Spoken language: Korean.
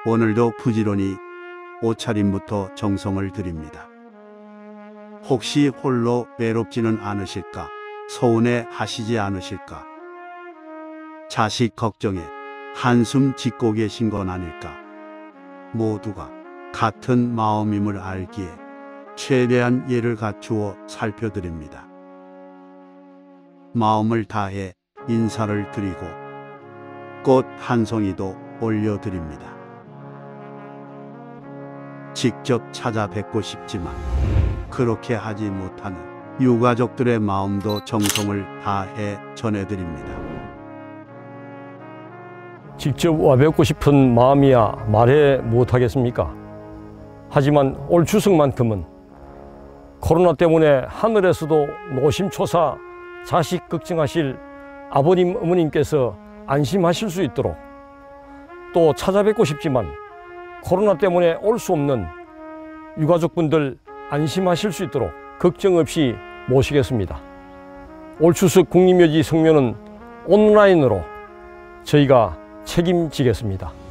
오늘도 부지런히 옷차림부터 정성을 들입니다. 혹시 홀로 외롭지는 않으실까? 서운해 하시지 않으실까? 자식 걱정에 한숨 짓고 계신 건 아닐까? 모두가 같은 마음임을 알기에 최대한 예를 갖추어 살펴드립니다. 마음을 다해 인사를 드리고 꽃 한 송이도 올려드립니다. 직접 찾아뵙고 싶지만 그렇게 하지 못하는 유가족들의 마음도 정성을 다해 전해드립니다. 직접 와 뵙고 싶은 마음이야 말해 못하겠습니까? 하지만 올 추석만큼은 코로나 때문에 하늘에서도 노심초사 자식 걱정하실 아버님, 어머님께서 안심하실 수 있도록, 또 찾아뵙고 싶지만 코로나 때문에 올 수 없는 유가족분들 안심하실 수 있도록 걱정 없이 모시겠습니다. 올 추석 국립묘지 성묘는 온라인으로 저희가 책임지겠습니다.